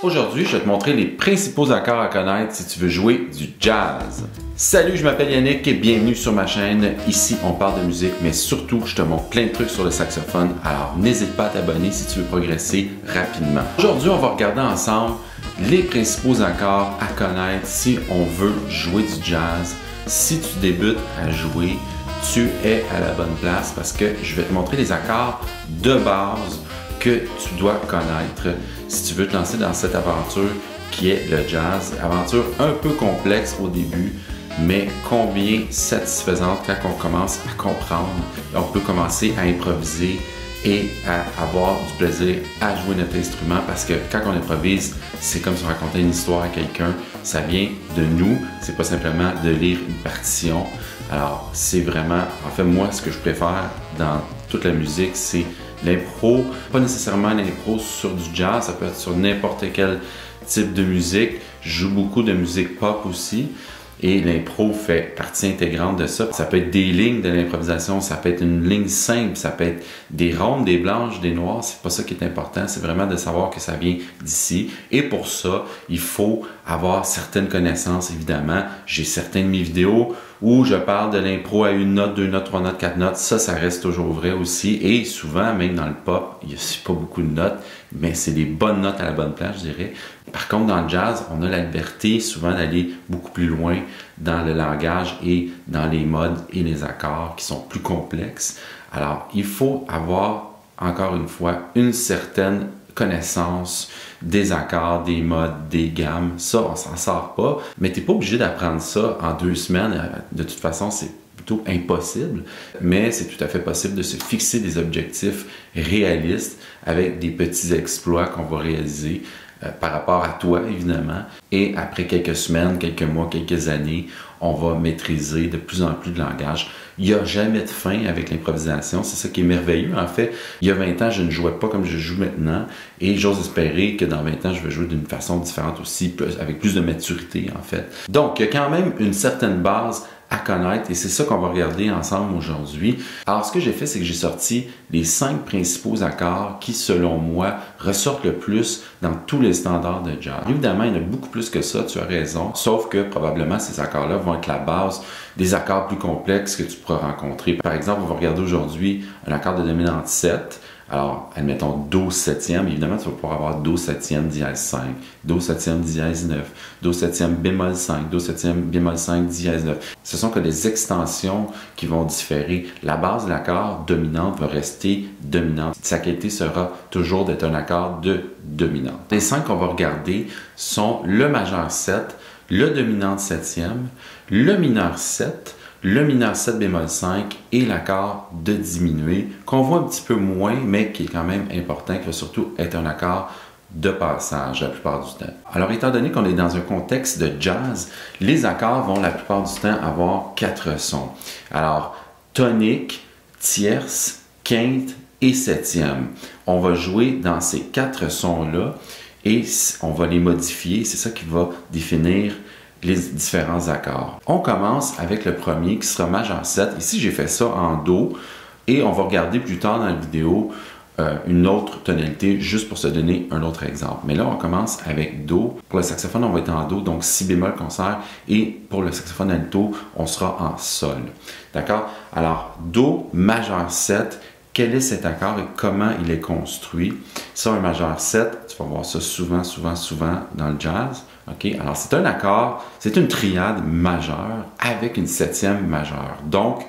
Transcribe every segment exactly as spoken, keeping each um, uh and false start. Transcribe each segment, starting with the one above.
Aujourd'hui, je vais te montrer les principaux accords à connaître si tu veux jouer du jazz. Salut, je m'appelle Yannick et bienvenue sur ma chaîne. Ici, on parle de musique, mais surtout, je te montre plein de trucs sur le saxophone. Alors, n'hésite pas à t'abonner si tu veux progresser rapidement. Aujourd'hui, on va regarder ensemble les principaux accords à connaître si on veut jouer du jazz. Si tu débutes à jouer, tu es à la bonne place parce que je vais te montrer les accords de base que tu dois connaître si tu veux te lancer dans cette aventure qui est le jazz. Aventure un peu complexe au début, mais combien satisfaisante quand on commence à comprendre. On peut commencer à improviser et à avoir du plaisir à jouer notre instrument parce que quand on improvise, c'est comme si on racontait une histoire à quelqu'un. Ça vient de nous, c'est pas simplement de lire une partition. Alors, c'est vraiment, en fait, moi, ce que je préfère dans toute la musique, c'est l'impro, pas nécessairement l'impro sur du jazz, ça peut être sur n'importe quel type de musique. Je joue beaucoup de musique pop aussi et l'impro fait partie intégrante de ça. Ça peut être des lignes de l'improvisation, ça peut être une ligne simple, ça peut être des rondes, des blanches, des noires, c'est pas ça qui est important, c'est vraiment de savoir que ça vient d'ici. Et pour ça, il faut avoir certaines connaissances, évidemment. J'ai certaines de mes vidéos où je parle de l'impro à une note, deux notes, trois notes, quatre notes. Ça, ça reste toujours vrai aussi. Et souvent, même dans le pop, il n'y a pas beaucoup de notes, mais c'est des bonnes notes à la bonne place, je dirais. Par contre, dans le jazz, on a la liberté souvent d'aller beaucoup plus loin dans le langage et dans les modes et les accords qui sont plus complexes. Alors, il faut avoir, encore une fois, une certaine connaissance des accords, des modes, des gammes. Ça, on s'en sort pas, mais tu n'es pas obligé d'apprendre ça en deux semaines. De toute façon, c'est plutôt impossible, mais c'est tout à fait possible de se fixer des objectifs réalistes avec des petits exploits qu'on va réaliser euh, par rapport à toi, évidemment. Et après quelques semaines, quelques mois, quelques années, on va maîtriser de plus en plus de langage. Il n'y a jamais de fin avec l'improvisation, c'est ça qui est merveilleux. En fait, il y a vingt ans, je ne jouais pas comme je joue maintenant et j'ose espérer que dans vingt ans, je vais jouer d'une façon différente aussi, plus, avec plus de maturité en fait. Donc, il y a quand même une certaine base à connaître et c'est ça qu'on va regarder ensemble aujourd'hui. Alors, ce que j'ai fait, c'est que j'ai sorti les cinq principaux accords qui, selon moi, ressortent le plus dans tous les standards de jazz. Évidemment, il y en a beaucoup plus que ça, tu as raison, sauf que probablement ces accords-là vont être la base des accords plus complexes que tu pourras rencontrer. Par exemple, on va regarder aujourd'hui un accord de dominante sept. Alors, admettons Do septième, évidemment, tu vas pouvoir avoir Do septième dièse cinq, Do septième dièse neuf, Do septième bémol cinq, Do septième bémol cinq dièse neuf. Ce sont que des extensions qui vont différer. La base de l'accord dominante va rester dominante. Sa qualité sera toujours d'être un accord de dominante. Les cinq qu'on va regarder sont le majeur sept, le dominante septième, le mineur sept, le mineur sept bémol cinq et l'accord de diminué, qu'on voit un petit peu moins, mais qui est quand même important, qui va surtout être un accord de passage la plupart du temps. Alors, étant donné qu'on est dans un contexte de jazz, les accords vont la plupart du temps avoir quatre sons. Alors, tonique, tierce, quinte et septième. On va jouer dans ces quatre sons-là et on va les modifier. C'est ça qui va définir les différents accords. On commence avec le premier qui sera majeur sept. Ici, j'ai fait ça en Do et on va regarder plus tard dans la vidéo euh, une autre tonalité juste pour se donner un autre exemple. Mais là, on commence avec Do. Pour le saxophone, on va être en Do, donc si bémol concert et pour le saxophone alto, on sera en Sol. D'accord? Alors, Do majeur sept. Quel est cet accord et comment il est construit? Ça, un majeur sept, tu vas voir ça souvent, souvent, souvent dans le jazz. Okay? Alors, c'est un accord, c'est une triade majeure avec une septième majeure. Donc,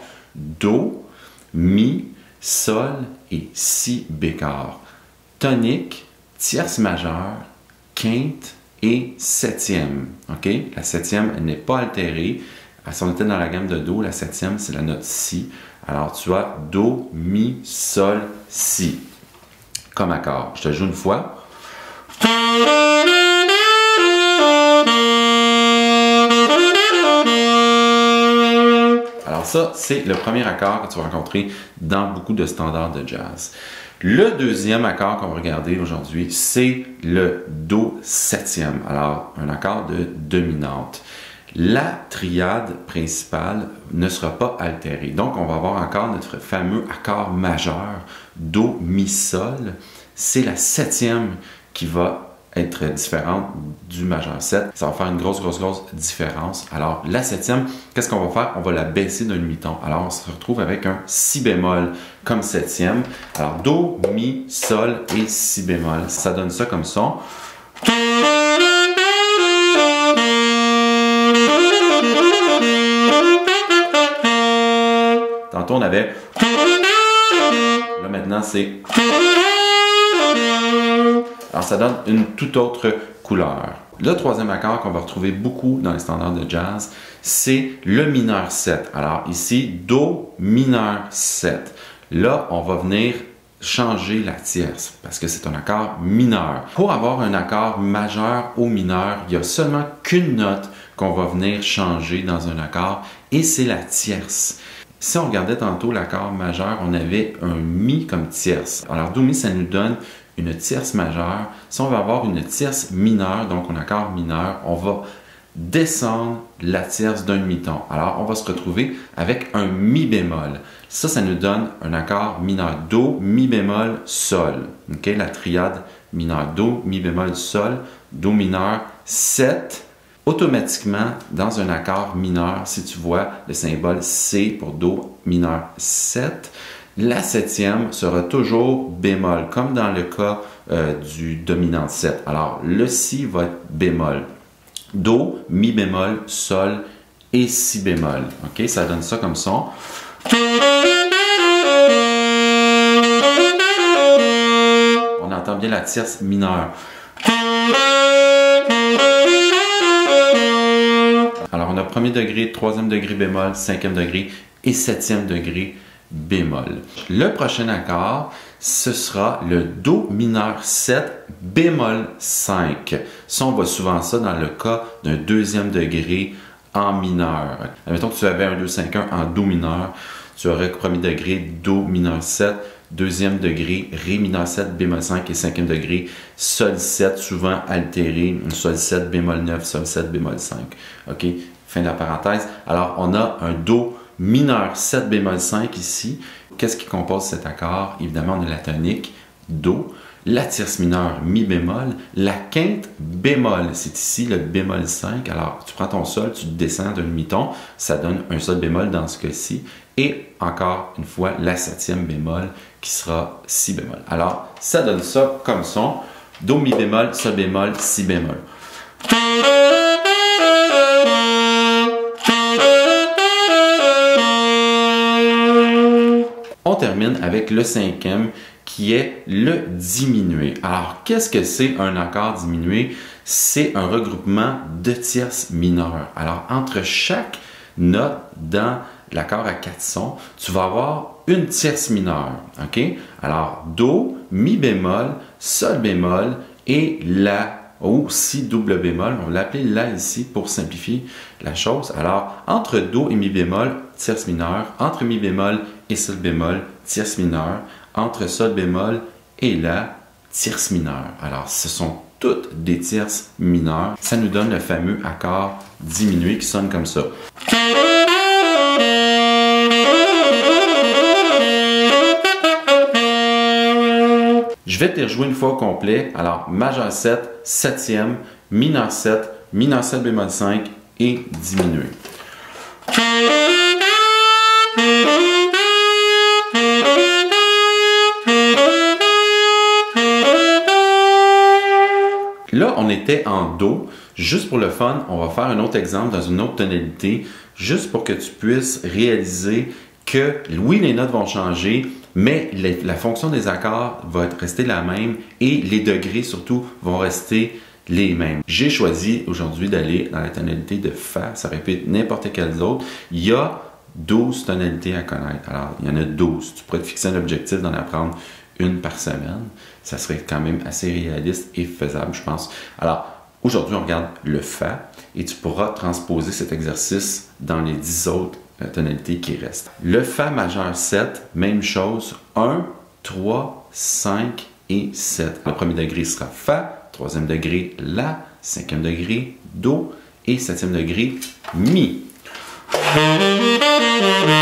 Do, Mi, Sol et Si bécard. Tonique, tierce majeure, quinte et septième. Okay? La septième, elle n'est pas altérée. Si on était dans la gamme de Do, la septième, c'est la note Si. Alors, tu as Do, Mi, Sol, Si comme accord. Je te joue une fois. Alors ça, c'est le premier accord que tu vas rencontrer dans beaucoup de standards de jazz. Le deuxième accord qu'on va regarder aujourd'hui, c'est le Do septième. Alors, un accord de dominante. La triade principale ne sera pas altérée. Donc, on va avoir encore notre fameux accord majeur Do, Mi, Sol. C'est la septième qui va être différente du majeur sept. Ça va faire une grosse, grosse, grosse différence. Alors, la septième, qu'est-ce qu'on va faire? On va la baisser d'un demi-ton. Alors, on se retrouve avec un si bémol comme septième. Alors, do, mi, sol et si bémol. Ça donne ça comme son. Tantôt, on avait... Là, maintenant, c'est... Alors, ça donne une toute autre couleur. Le troisième accord qu'on va retrouver beaucoup dans les standards de jazz, c'est le mineur sept. Alors, ici, do mineur sept. Là, on va venir changer la tierce parce que c'est un accord mineur. Pour avoir un accord majeur ou mineur, il n'y a seulement qu'une note qu'on va venir changer dans un accord et c'est la tierce. Si on regardait tantôt l'accord majeur, on avait un mi comme tierce. Alors, do mi, ça nous donne une tierce majeure. Si on va avoir une tierce mineure, donc un accord mineur, on va descendre la tierce d'un demi-ton. Alors, on va se retrouver avec un mi bémol. Ça, ça nous donne un accord mineur. Do, mi bémol, sol. Okay? La triade mineure. Do, mi bémol, sol. Do mineur, sept. Automatiquement, dans un accord mineur, si tu vois le symbole C pour do mineur sept, la septième sera toujours bémol, comme dans le cas euh, du dominant sept. Alors, le si va être bémol. Do, mi bémol, sol et si bémol. OK? Ça donne ça comme son. On entend bien la tierce mineure. Alors, on a premier degré, troisième degré bémol, cinquième degré et septième degré bémol. Le prochain accord, ce sera le do mineur sept bémol cinq. Ça, on voit souvent ça dans le cas d'un deuxième degré en mineur. Admettons que tu avais un deux cinq un en do mineur, tu aurais premier degré do mineur sept, deuxième degré ré mineur sept bémol cinq et cinquième degré sol sept, souvent altéré, sol sept bémol neuf, sol sept bémol cinq. OK? Fin de la parenthèse. Alors, on a un do mineur sept bémol cinq ici. Qu'est-ce qui compose cet accord? Évidemment, on a la tonique do, la tierce mineure mi bémol, la quinte bémol, c'est ici le bémol cinq. Alors, tu prends ton sol, tu descends d'un demi-ton, ça donne un sol bémol dans ce cas-ci. Et encore une fois, la septième bémol qui sera si bémol. Alors, ça donne ça comme son. Do, mi bémol, sol bémol, si bémol. On termine avec le cinquième qui est le diminué. Alors, qu'est-ce que c'est un accord diminué? C'est un regroupement de tierces mineures. Alors, entre chaque note dans l'accord à quatre sons, tu vas avoir une tierce mineure. OK? Alors, do, mi bémol, sol bémol et la ou si double bémol. On va l'appeler la ici pour simplifier la chose. Alors, entre do et mi bémol, tierce mineure. Entre mi bémol et sol bémol, tierce mineure. Entre sol bémol et la, tierce mineure. Alors, ce sont toutes des tierces mineures. Ça nous donne le fameux accord diminué qui sonne comme ça. Je vais te les rejouer une fois au complet. Alors, majeur sept, septième, mineur sept, mineur sept bémol cinq et diminué. Là, on était en do. Juste pour le fun, on va faire un autre exemple dans une autre tonalité, juste pour que tu puisses réaliser que, oui, les notes vont changer, mais les, la fonction des accords va rester la même et les degrés, surtout, vont rester les mêmes. J'ai choisi aujourd'hui d'aller dans la tonalité de Fa. Ça répète n'importe quelle autre. Il y a douze tonalités à connaître. Alors, il y en a douze. Tu pourrais te fixer un objectif d'en apprendre une par semaine. Ça serait quand même assez réaliste et faisable, je pense. Alors, aujourd'hui, on regarde le Fa et tu pourras transposer cet exercice dans les dix autres euh, tonalités qui restent. Le Fa majeur sept, même chose, un, trois, cinq et sept. Le premier degré sera Fa, troisième degré La, cinquième degré Do et septième degré Mi.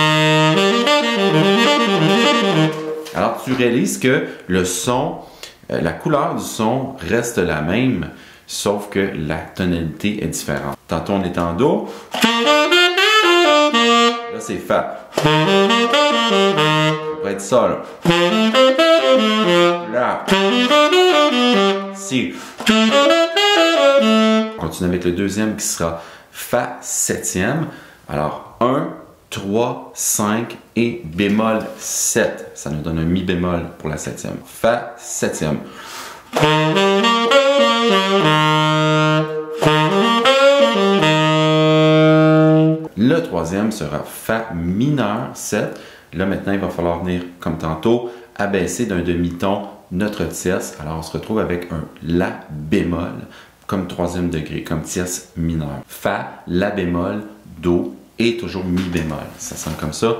Alors, tu réalises que le son Euh, la couleur du son reste la même, sauf que la tonalité est différente. Tantôt on est en Do. Là c'est Fa. Ça pourrait être ça là. Là. Si. On continue avec le deuxième qui sera Fa septième. Alors un, trois, cinq et bémol sept. Ça nous donne un mi bémol pour la septième. Fa septième. Le troisième sera Fa mineur sept. Là maintenant il va falloir venir comme tantôt abaisser d'un demi-ton notre tierce. Alors on se retrouve avec un La bémol comme troisième degré, comme tierce mineure. Fa, La bémol, Do et toujours Mi bémol. Ça sonne comme ça.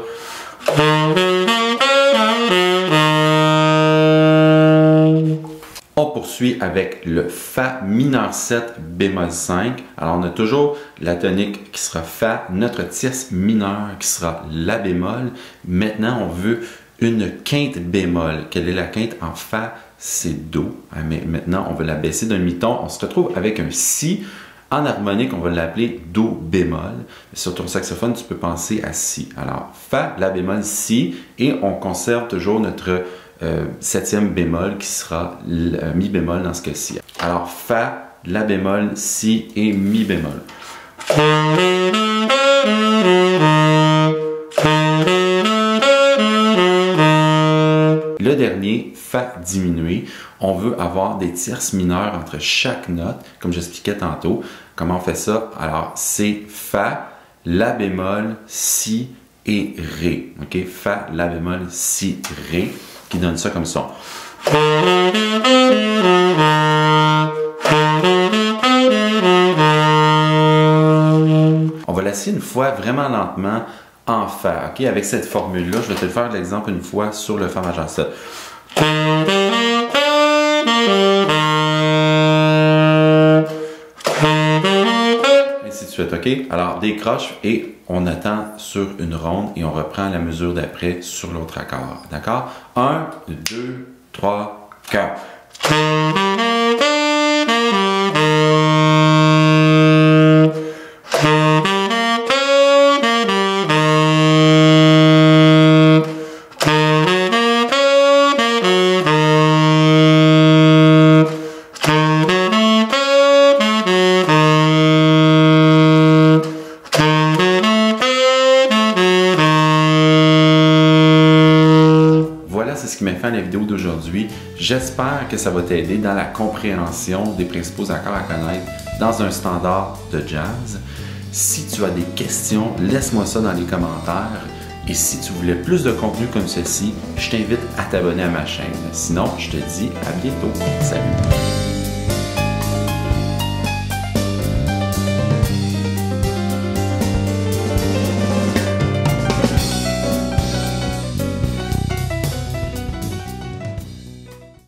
On poursuit avec le Fa mineur sept bémol cinq. Alors on a toujours la tonique qui sera Fa, notre tierce mineure qui sera La bémol. Maintenant on veut une quinte bémol. Quelle est la quinte en Fa? C'est Do. Mais maintenant on veut la baisser d'un mi-ton. On se retrouve avec un Si. En harmonique, on va l'appeler Do bémol. Sur ton saxophone, tu peux penser à Si. Alors, Fa, La bémol, Si, et on conserve toujours notre euh, septième bémol qui sera euh, Mi bémol dans ce cas-ci. Alors, Fa, La bémol, Si et Mi bémol. Le dernier, Fa diminué, on veut avoir des tierces mineures entre chaque note, comme j'expliquais tantôt. Comment on fait ça? Alors, c'est Fa, La bémol, Si et Ré. OK? Fa, La bémol, Si, Ré, qui donne ça comme son. On va l'essayer une fois vraiment lentement en Fa. OK? Avec cette formule-là, je vais te le faire l'exemple une fois sur le Fa majeur sept. Ainsi de suite, OK? Alors, décroche et on attend sur une ronde et on reprend la mesure d'après sur l'autre accord. D'accord? un, deux, trois, quatre. C'est ce qui m'a fait la vidéo d'aujourd'hui. J'espère que ça va t'aider dans la compréhension des principaux accords à connaître dans un standard de jazz. Si tu as des questions, laisse-moi ça dans les commentaires. Et si tu voulais plus de contenu comme ceci, je t'invite à t'abonner à ma chaîne. Sinon, je te dis à bientôt. Salut!